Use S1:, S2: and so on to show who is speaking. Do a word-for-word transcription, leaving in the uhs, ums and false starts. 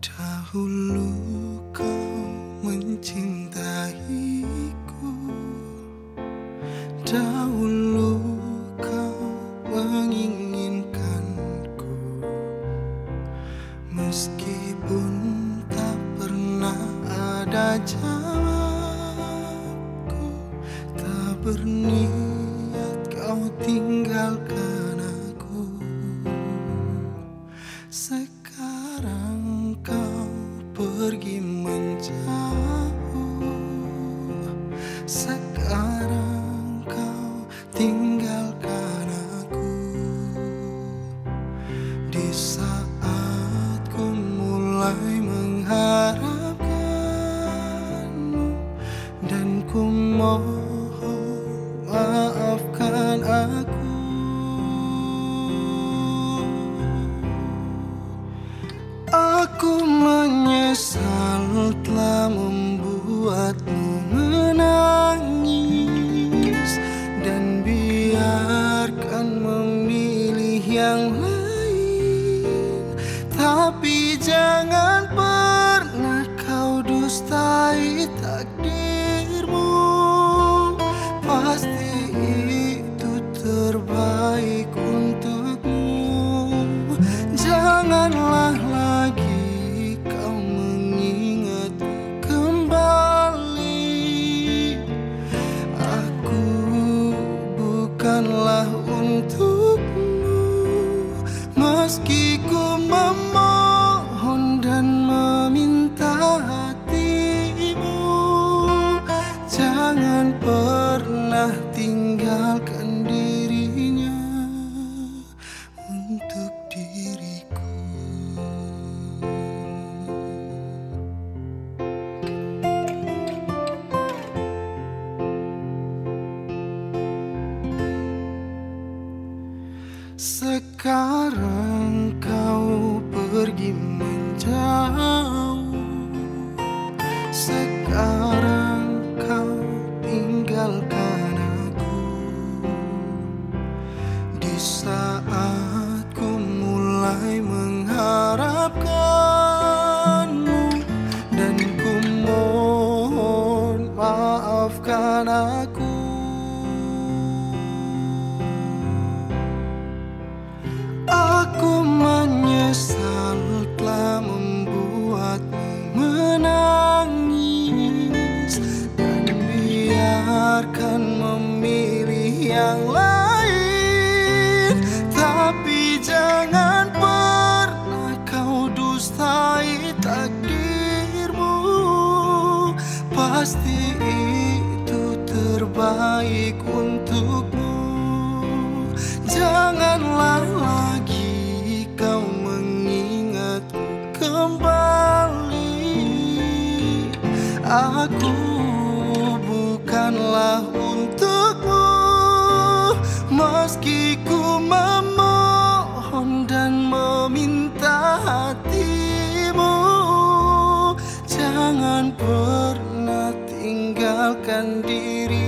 S1: Dahulu kau mencintaiku, dahulu kau menginginkanku, meskipun tak pernah ada jawabku. Tak berniat kau tinggalkan aku. Sekarang kau pergi menjauh, sekarang kau tinggalkan aku. Di saat ku mulai mengharapkanmu, dan ku mohon maafkan aku. Aku menyesal telah membuatmu menangis, dan biarkan memilih yang lain. Tapi jangan pernah kau dustai takdirmu. Pasti itu terbaik untukmu. Janganlah lagi kau mengingatku kembali. Aku bukanlah untukmu, meski ku memohon dan meminta hatimu. Jangan pernah tinggalkan dirinya untuk diriku. Sekarang kau pergi menjauh, sekarang kau tinggalkan aku. Di saat ku mulai mengharapkanmu, dan ku mohon maafkan aku. Aku menyesal telah membuatmu menangis, dan biarkan memilih yang lain. Tapi jangan pernah kau dustai takdirmu. Pasti itu terbaik untukmu. Janganlah lagi kau mengingatku kembali. Aku bukanlah untukmu, meski ku memohon dan meminta hatimu. Jangan pernah tinggalkan diri